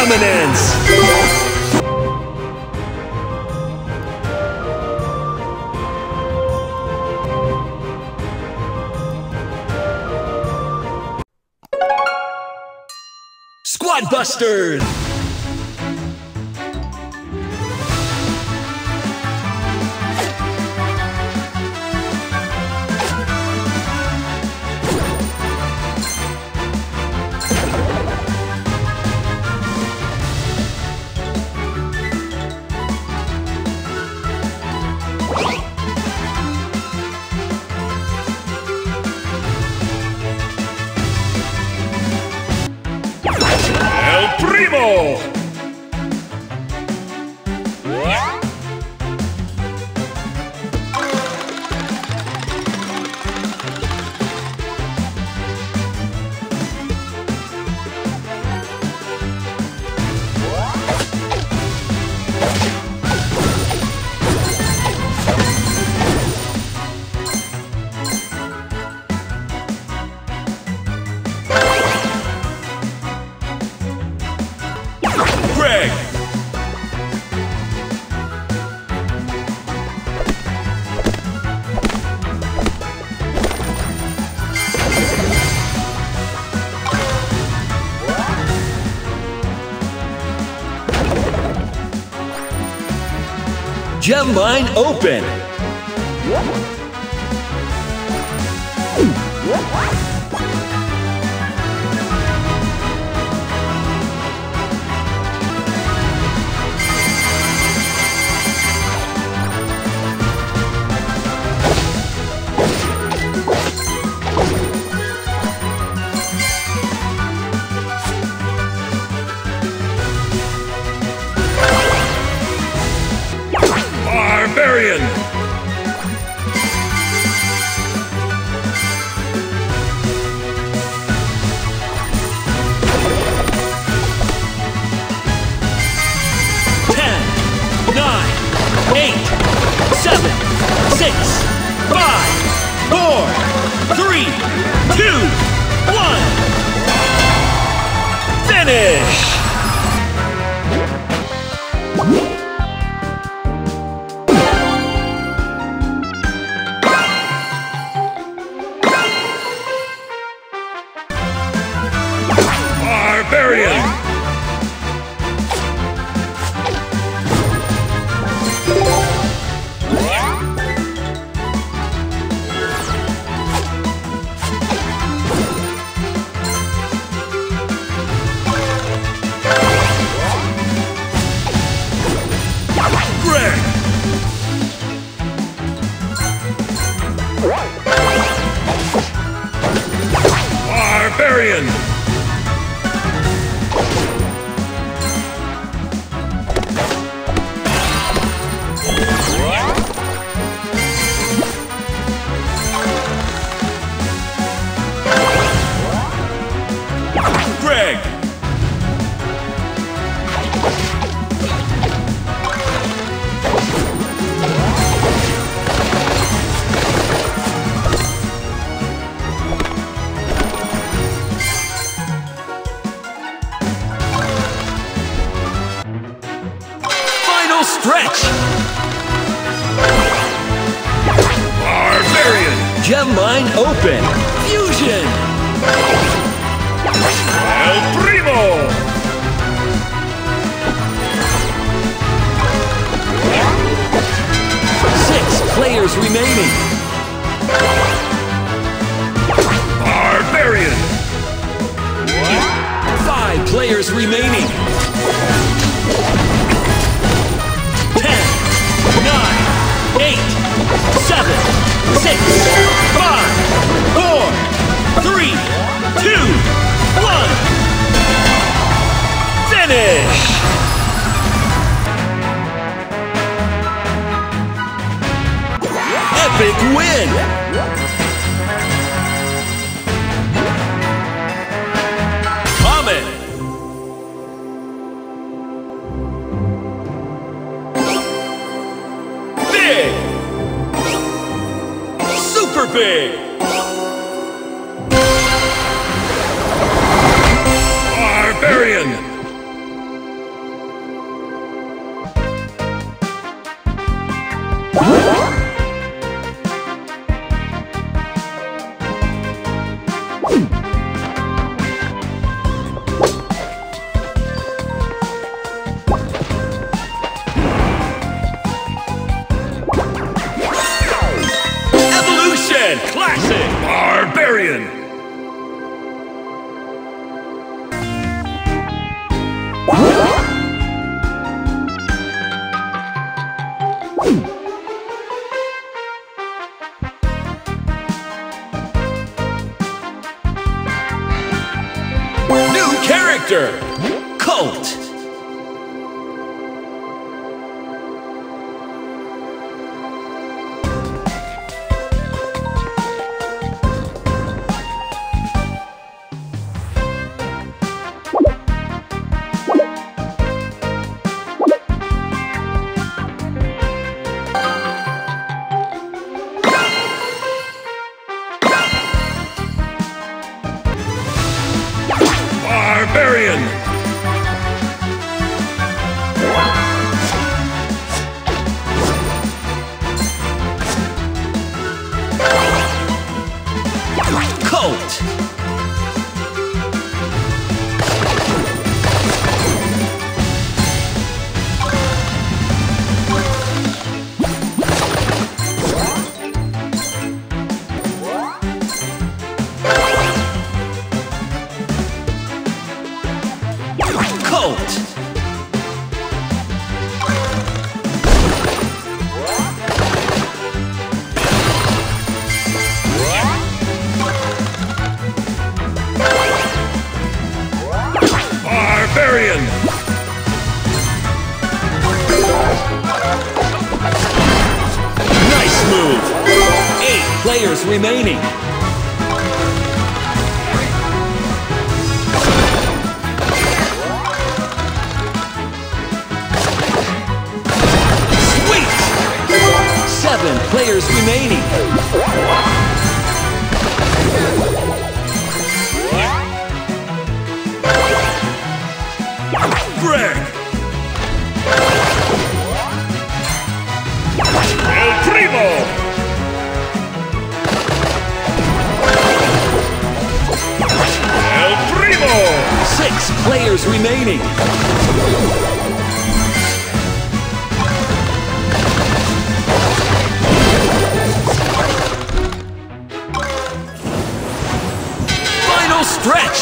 Dominance! Squad Busters! Primo! Gem Mine open! Barbarian! 10, 9, 8, 7, 6, 5, 4, 3, 2, 1. Finish! Barbarian! Greg! Barbarian! Greg! Final stretch! Barbarian! Gem Mine open! Fusion! El Primo! 6 players remaining. Barbarian! 5 players remaining. 10, 9, 8, 7, 6, 5, 4, 3, 2, 1. Finish! Epic win! Comet! Big! Super big! Barbarian! Barbarian. New character, Cult. Barbarian. Cult. Cult. Barbarian. Nice move. 8 players remaining. Sweet. 7 players remaining. Greg. El Primo. El Primo. 6 players remaining. Final stretch.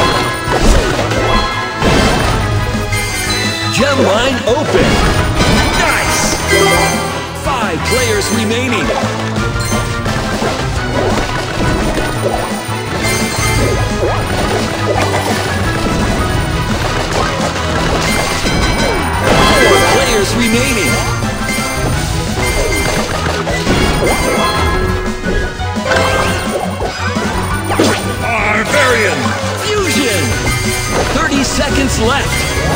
Gem line open. Nice! 5 players remaining. Four players remaining. Barbarian. Fusion. 30 seconds left.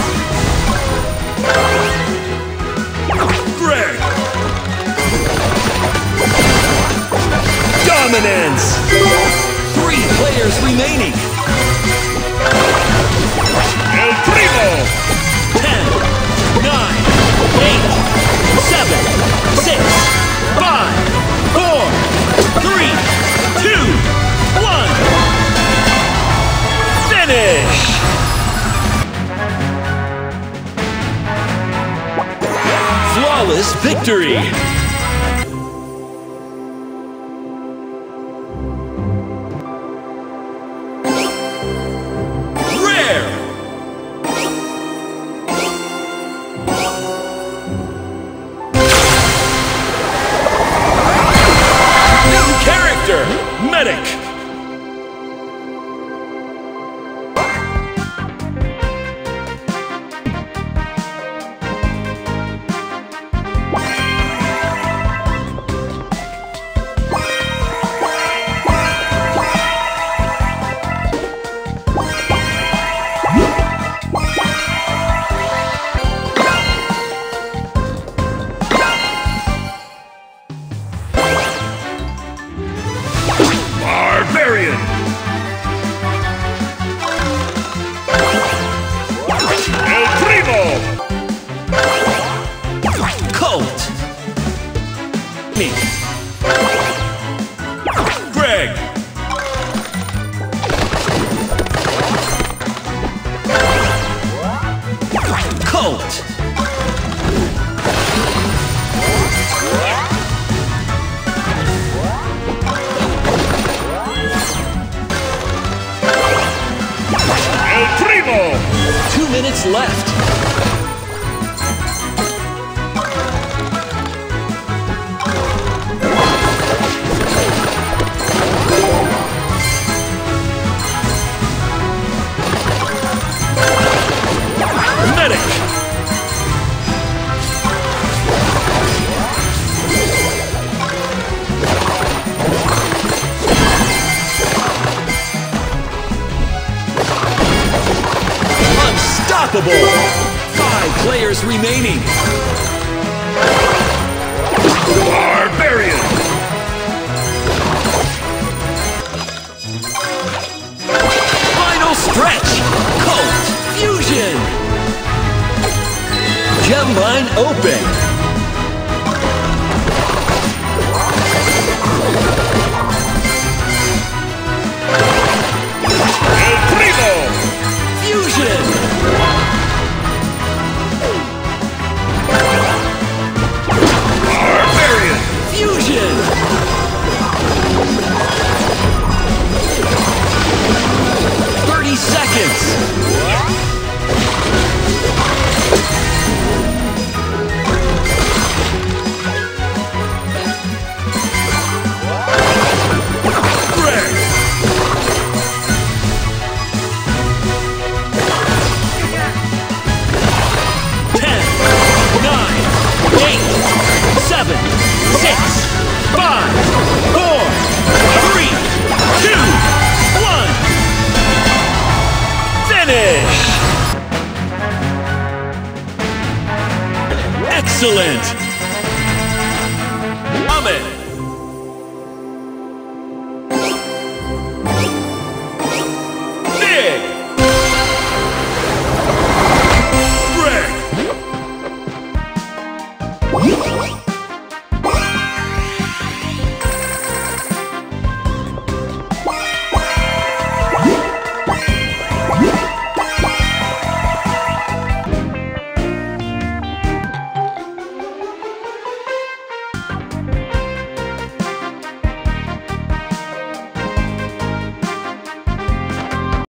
Greg. Dominance. 3 players remaining. El Primo. 10, 9, 8, 7, 6, 5, 4, 3, 2, 1. Finish. Flawless victory! Rare! New character, Medic! Barbarian! El Primo! Cult! Me! Greg! Cult! minutes left. Medic. Unstoppable! 5 players remaining. Barbarian! Final stretch! Colt! Fusion! Gem line open! El Primo! Fusion! Barbarian! Fusion! 30 seconds! Greg! 10, 9, 8, 7, 6, 5, 4, 3, 2, 1. Finish! Excellent!